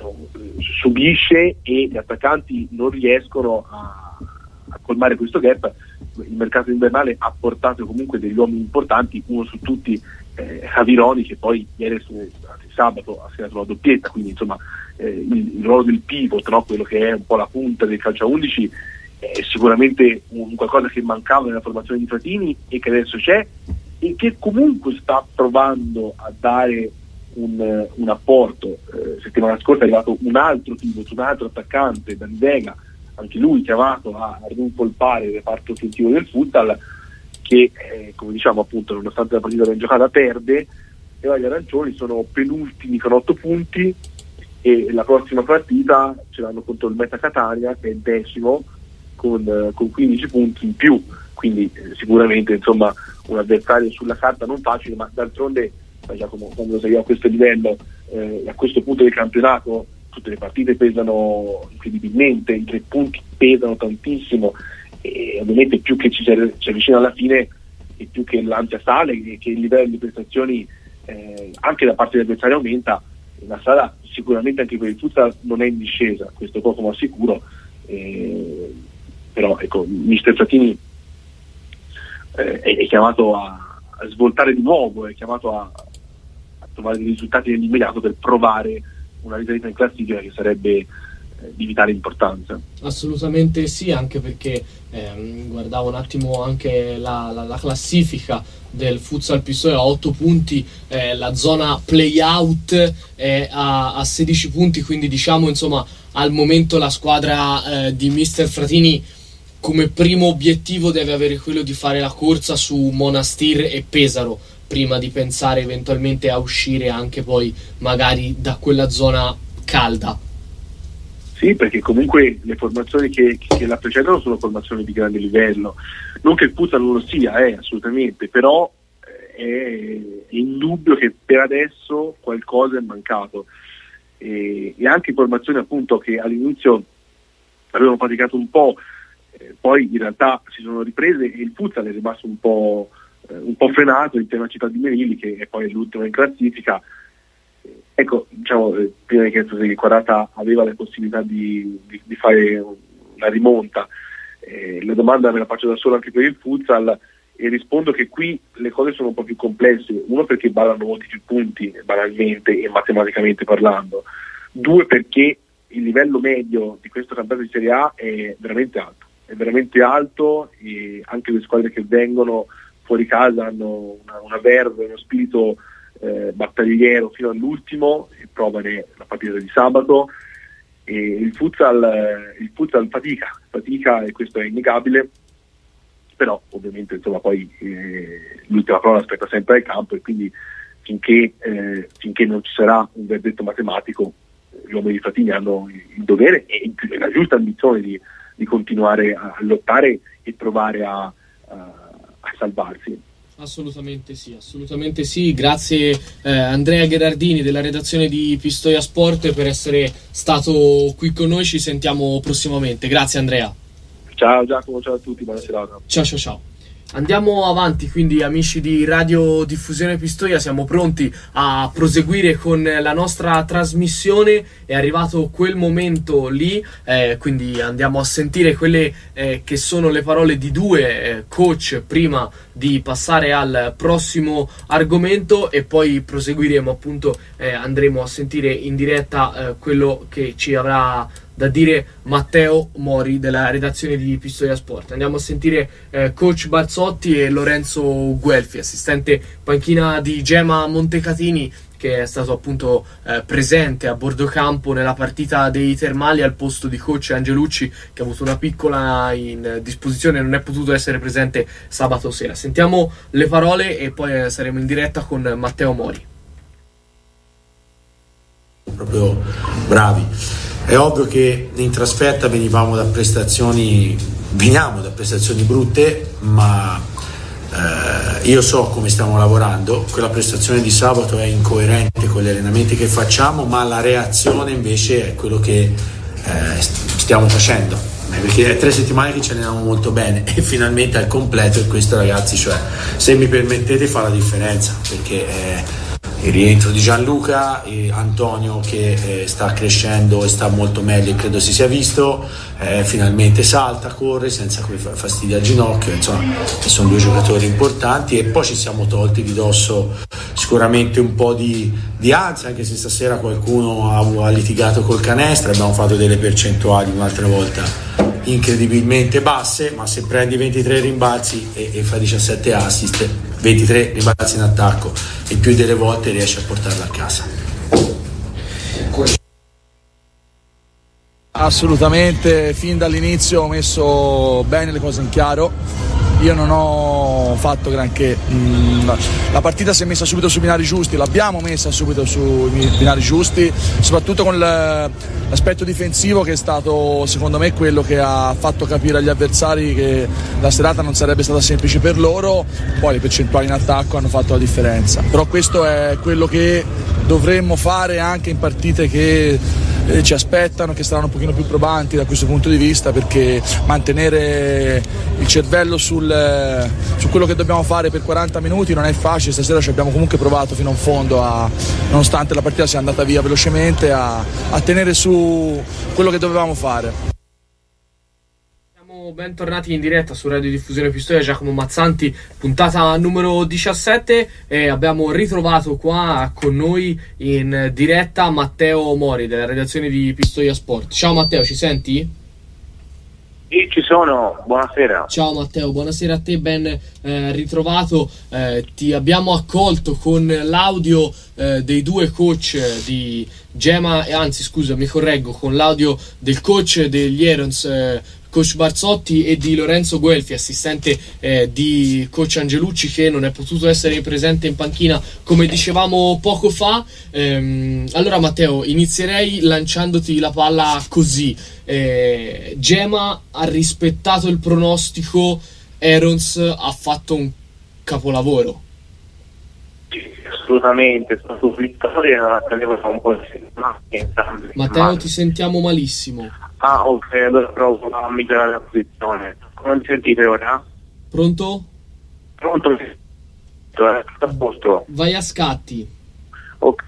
subisce e gli attaccanti non riescono a colmare questo gap. Il mercato invernale ha portato comunque degli uomini importanti, uno su tutti Avironi, che poi ieri sabato ha segnato una doppietta, quindi insomma il ruolo del pivot, no? Quello che è un po' la punta del calcio a 11, è sicuramente qualcosa che mancava nella formazione di Fratini e che adesso c'è, e che comunque sta provando a dare un apporto. Settimana scorsa è arrivato un altro pivot, un altro attaccante, Dan Vega, anche lui chiamato a rincolpare il reparto offensivo del futsal, che come diciamo appunto, nonostante la partita ben giocata, perde, e gli arancioni sono penultimi con 8 punti, e la prossima partita ce l'hanno contro il Meta Catania, che è il 10º con 15 punti in più, quindi sicuramente insomma un avversario sulla carta non facile, ma d'altronde Giacomo, quando sei a questo livello, a questo punto del campionato, tutte le partite pesano incredibilmente, i 3 punti pesano tantissimo, e ovviamente più che ci si avvicina alla fine e più che l'ansia sale e che il livello di prestazioni anche da parte degli avversari aumenta, la strada sicuramente anche per il futsal non è in discesa, questo poco ma sicuro, però ecco, mister Fratini è chiamato a svoltare di nuovo, è chiamato a trovare dei risultati nell'immediato per provare una risalita in classifica che sarebbe di vitale importanza. Assolutamente sì, anche perché guardavo un attimo anche la classifica del futsal Pistoia, a 8 punti, la zona play-out è a 16 punti, quindi diciamo insomma al momento la squadra di mister Fratini come primo obiettivo deve avere quello di fare la corsa su Monastir e Pesaro, prima di pensare eventualmente a uscire anche poi magari da quella zona calda. Sì, perché comunque le formazioni che la precedono sono formazioni di grande livello, non che il futsal non lo sia, assolutamente, però è indubbio che per adesso qualcosa è mancato, e anche formazioni appunto che all'inizio avevano faticato un po', poi in realtà si sono riprese, e il futsal è rimasto un po' frenato in tema città di Merili, che è poi l'ultima in classifica. Ecco, diciamo, prima che Quarata aveva la possibilità di fare una rimonta, la domanda me la faccio da solo anche per il futsal, e rispondo che qui le cose sono un po' più complesse. Uno, perché ballano molti più punti banalmente e matematicamente parlando; 2, perché il livello medio di questo campionato di Serie A è veramente alto, e anche le squadre che vengono fuori casa hanno una verve, uno spirito battagliero fino all'ultimo, e prova la partita di sabato. E il futsal fatica, e questo è innegabile, però ovviamente insomma poi l'ultima parola aspetta sempre al campo, e quindi finché non ci sarà un verdetto matematico, gli uomini di Fratini hanno il dovere e la giusta ambizione di continuare a lottare e provare a salvarsi. Assolutamente sì. Grazie Andrea Gherardini della redazione di Pistoia Sport per essere stato qui con noi, ci sentiamo prossimamente. Grazie Andrea. Ciao Giacomo, ciao a tutti, buona serata. Ciao. Andiamo avanti, quindi amici di Radio Diffusione Pistoia, siamo pronti a proseguire con la nostra trasmissione. È arrivato quel momento lì, quindi andiamo a sentire quelle che sono le parole di due coach prima di passare al prossimo argomento, e poi proseguiremo appunto, andremo a sentire in diretta quello che ci avrà da dire Matteo Mori della redazione di Pistoia Sport. Andiamo a sentire coach Barzotti e Lorenzo Guelfi, assistente panchina di Gema Montecatini, che è stato appunto presente a bordo campo nella partita dei Termali al posto di coach Angelucci, che ha avuto una piccola indisposizione e non è potuto essere presente sabato sera. Sentiamo le parole e poi saremo in diretta con Matteo Mori. Proprio bravi. È ovvio che in trasferta veniamo da prestazioni brutte, ma io so come stiamo lavorando. Quella prestazione di sabato è incoerente con gli allenamenti che facciamo, ma la reazione invece è quello che stiamo facendo, perché è 3 settimane che ci alleniamo molto bene e finalmente al completo, e questo ragazzi, cioè, se mi permettete, fa la differenza, perché il rientro di Gianluca, e Antonio che sta crescendo e sta molto meglio e credo si sia visto, finalmente salta, corre senza quei fastidi al ginocchio, insomma sono due giocatori importanti, e poi ci siamo tolti di dosso sicuramente un po' di ansia, anche se stasera qualcuno ha litigato col canestro, abbiamo fatto delle percentuali un'altra volta incredibilmente basse, ma se prendi 23 rimbalzi e fai 17 assist, 23 rimbalzi in attacco, e più delle volte riesci a portarla a casa. Assolutamente, fin dall'inizio ho messo bene le cose in chiaro. Io non ho fatto granché, la partita si è messa subito sui binari giusti, l'abbiamo messa subito sui binari giusti, soprattutto con l'aspetto difensivo, che è stato secondo me quello che ha fatto capire agli avversari che la serata non sarebbe stata semplice per loro. Poi le percentuali in attacco hanno fatto la differenza, però questo è quello che dovremmo fare anche in partite che ci aspettano, che saranno un pochino più probanti da questo punto di vista, perché mantenere il cervello su quello che dobbiamo fare per 40 minuti non è facile. Stasera ci abbiamo comunque provato fino in fondo, nonostante la partita sia andata via velocemente, a tenere su quello che dovevamo fare. Bentornati in diretta su Radio Diffusione Pistoia, Giacomo Mazzanti, puntata numero 17, e abbiamo ritrovato qua con noi in diretta Matteo Mori della redazione di Pistoia Sport. Ciao Matteo, ci senti? Sì, ci sono, buonasera. Ciao Matteo, buonasera a te, ben ritrovato. Ti abbiamo accolto con l'audio dei due coach di Gemma, anzi scusa, mi correggo, con l'audio del coach degli Herons, coach Barzotti, e di Lorenzo Guelfi, assistente di coach Angelucci, che non è potuto essere presente in panchina come dicevamo poco fa. Allora Matteo, inizierei lanciandoti la palla così. Gemma ha rispettato il pronostico, Herons ha fatto un capolavoro. Assolutamente, sono su vittoria, non attendevo un po' di settimane. Matteo, ti sentiamo malissimo. Ah, ok, allora provo a migliorare la posizione. Come mi sentite ora? Pronto? Pronto? Tutto a posto. Vai a scatti. Ok.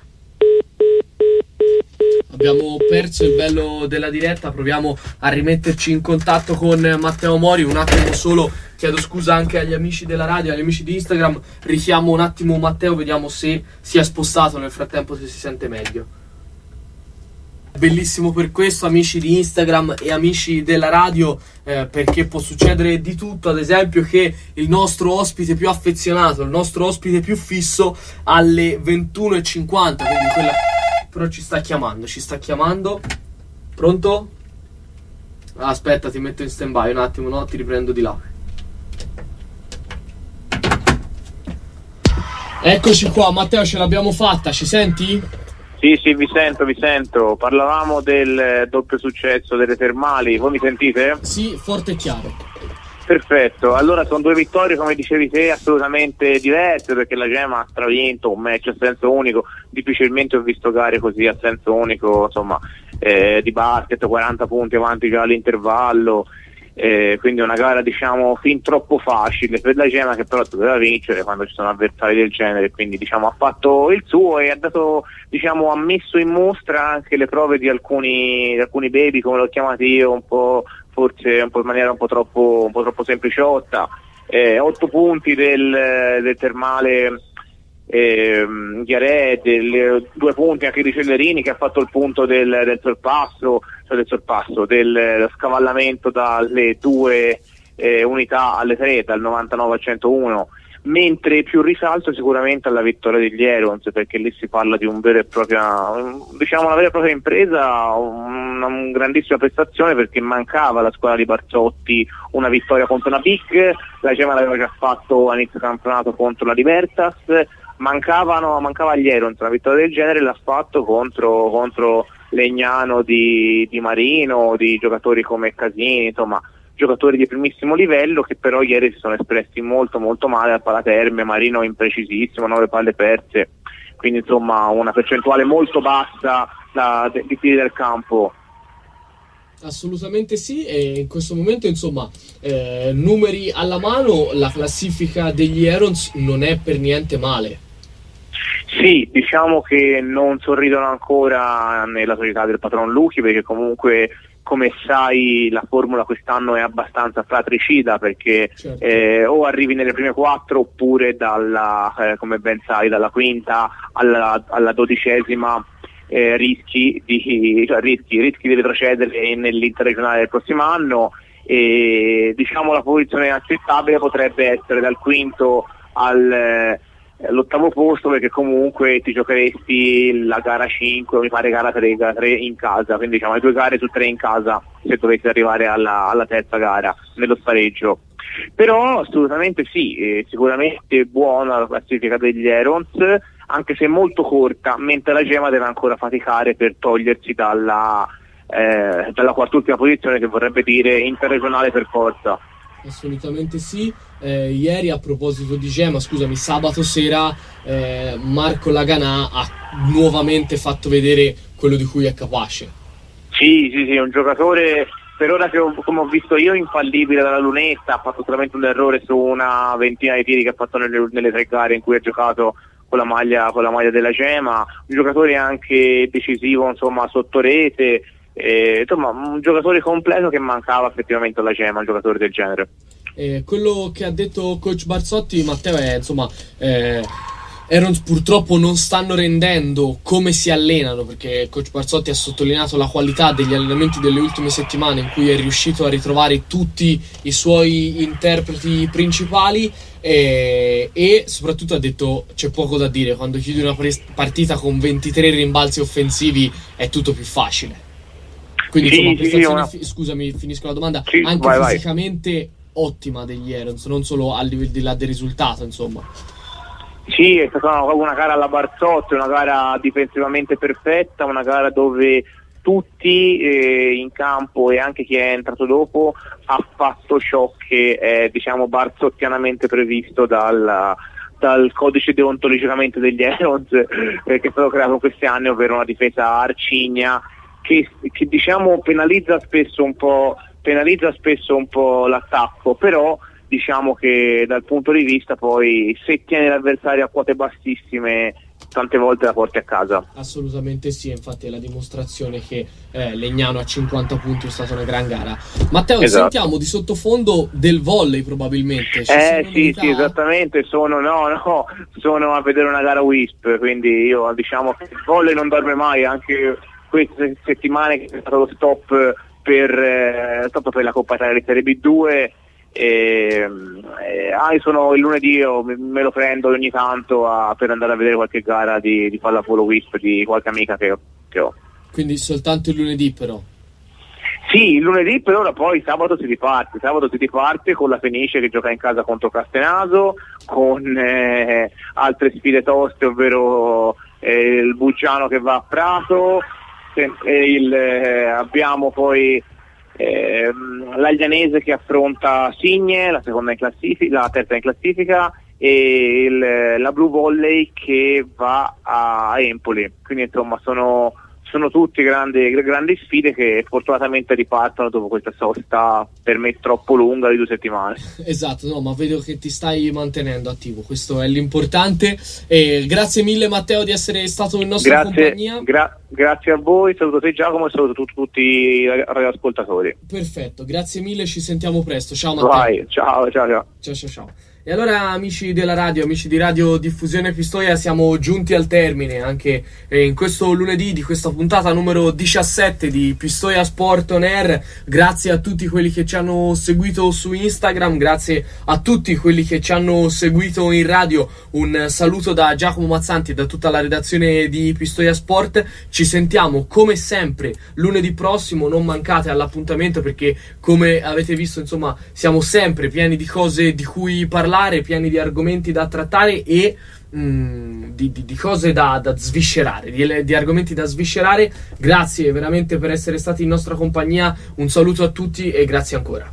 Abbiamo perso il bello della diretta, proviamo a rimetterci in contatto con Matteo Mori. Un attimo solo, chiedo scusa anche agli amici della radio, agli amici di Instagram. Richiamo un attimo Matteo, vediamo se si è spostato nel frattempo, se si sente meglio. Bellissimo per questo, amici di Instagram e amici della radio, perché può succedere di tutto. Ad esempio che il nostro ospite più affezionato, il nostro ospite più fisso, alle 21:50, quindi quella... però ci sta chiamando. Pronto? Aspetta, ti metto in stand by un attimo, no? Ti riprendo di là. Eccoci qua, Matteo, ce l'abbiamo fatta, ci senti? Sì, vi sento. Parlavamo del doppio successo delle termali, voi mi sentite? Sì, forte e chiaro. Perfetto, allora sono due vittorie, come dicevi te, assolutamente diverse, perché la Gemma ha stravinto un match a senso unico. Difficilmente ho visto gare così a senso unico, insomma, di basket, 40 punti avanti già all'intervallo, quindi una gara diciamo fin troppo facile per la Gemma, che però doveva vincere quando ci sono avversari del genere, quindi diciamo ha fatto il suo e ha dato, diciamo, ha messo in mostra anche le prove di alcuni baby, come l'ho chiamato io, un po' forse un po' in maniera un po' troppo sempliciotta. 8 punti del Termale Ghiarè, 2 punti anche di Cellerini, che ha fatto il punto del sorpasso, del scavallamento dalle 2 unità alle 3, dal 99 al 101, mentre più risalto sicuramente alla vittoria degli Herons, perché lì si parla di una vera e propria impresa, una grandissima prestazione, perché mancava alla squadra di Barzotti una vittoria contro una Big, la Gemma l'aveva già fatto a inizio campionato contro la Libertas, mancava agli Herons una vittoria del genere, l'ha fatto contro Legnano di Marino, di giocatori come Casini, insomma giocatori di primissimo livello, che però ieri si sono espressi molto molto male al Palaterme. Marino imprecisissimo, 9 palle perse, quindi insomma una percentuale molto bassa di tiri del campo. Assolutamente sì, e in questo momento insomma numeri alla mano, la classifica degli Herons non è per niente male. Sì, diciamo che non sorridono ancora nella società del patron Luchi, perché comunque, come sai, la formula quest'anno è abbastanza fratricida, perché o arrivi nelle prime 4 oppure come ben sai, dalla quinta alla 12ª rischi di retrocedere nell'interregionale del prossimo anno, e diciamo la posizione accettabile potrebbe essere dal quinto all'8º posto, perché comunque ti giocheresti la gara 5, mi pare gara 3 in casa, quindi diciamo le 2 gare su 3 in casa se dovessi arrivare alla terza gara nello spareggio. Però assolutamente sì, sicuramente buona la classifica degli Herons, anche se molto corta, mentre la Gema deve ancora faticare per togliersi dalla quart'ultima posizione, che vorrebbe dire interregionale per forza. Assolutamente sì. Ieri, a proposito di Gema, sabato sera Marco Laganà ha nuovamente fatto vedere quello di cui è capace. Sì, un giocatore per ora che come ho visto io infallibile dalla lunetta, ha fatto solamente un errore su una ventina di tiri che ha fatto nelle 3 gare in cui ha giocato con la maglia della Gema, un giocatore anche decisivo, insomma, sotto rete, insomma un giocatore completo che mancava effettivamente alla Gema, un giocatore del genere. Quello che ha detto coach Barzotti, Matteo, è insomma Herons purtroppo non stanno rendendo come si allenano, perché coach Barzotti ha sottolineato la qualità degli allenamenti delle ultime settimane, in cui è riuscito a ritrovare tutti i suoi interpreti principali, e soprattutto ha detto c'è poco da dire, quando chiudi una partita con 23 rimbalzi offensivi è tutto più facile. Quindi insomma, scusami, finisco la domanda, anche fisicamente ottima degli Herons, non solo a livello del risultato, insomma. Sì, è stata una gara alla Barzotti, una gara difensivamente perfetta, una gara dove tutti in campo e anche chi è entrato dopo ha fatto ciò che è, diciamo, barzottianamente previsto dal codice deontologicamente degli Herons, che è stato creato in questi anni, ovvero una difesa arcigna che diciamo penalizza spesso un po' l'attacco, però diciamo che dal punto di vista poi, se tieni l'avversario a quote bassissime, tante volte la porti a casa. Assolutamente sì, infatti è la dimostrazione che Legnano a 50 punti è stata una gran gara. Matteo, esatto. Sentiamo di sottofondo del volley probabilmente. Sì, esattamente, sono a vedere una gara Wisp, quindi io diciamo che il volley non dorme mai, anche queste settimane che è stato lo stop per la Coppa Italia di Serie B2. Sono il lunedì, io me lo prendo ogni tanto per andare a vedere qualche gara di pallavolo Wisp di qualche amica che ho. Quindi soltanto il lunedì però? Sì, il lunedì, però poi sabato si riparte con la Fenice che gioca in casa contro Castenaso, con altre sfide toste, ovvero il Buggiano che va a Prato, abbiamo poi l'Aglianese che affronta Signe, la terza in classifica, e la Blue Volley che va a Empoli. Quindi insomma sono tutte grandi sfide che fortunatamente ripartono dopo questa sosta per me troppo lunga di 2 settimane. Esatto, no, ma vedo che ti stai mantenendo attivo, questo è l'importante. Grazie mille Matteo di essere stato in nostra compagnia. Grazie a voi, saluto te Giacomo e saluto tutti i radioascoltatori. Perfetto, grazie mille, ci sentiamo presto. Ciao Matteo. Vai, ciao. Ciao. E allora, amici della radio, amici di Radio Diffusione Pistoia, siamo giunti al termine anche in questo lunedì di questa puntata numero 17 di Pistoia Sport On Air. Grazie a tutti quelli che ci hanno seguito su Instagram, grazie a tutti quelli che ci hanno seguito in radio. Un saluto da Giacomo Mazzanti e da tutta la redazione di Pistoia Sport. Ci sentiamo come sempre lunedì prossimo, non mancate all'appuntamento, perché come avete visto, insomma, siamo sempre pieni di cose di cui parlare, pieni di argomenti da trattare e di cose da sviscerare, di argomenti da sviscerare. Grazie veramente per essere stati in nostra compagnia, un saluto a tutti e grazie ancora.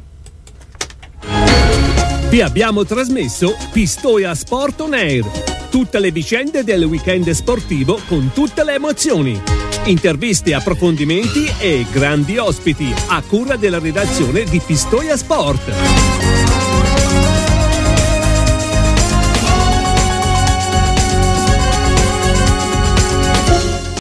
Vi abbiamo trasmesso Pistoia Sport On Air, tutte le vicende del weekend sportivo con tutte le emozioni, interviste, approfondimenti e grandi ospiti a cura della redazione di Pistoia Sport.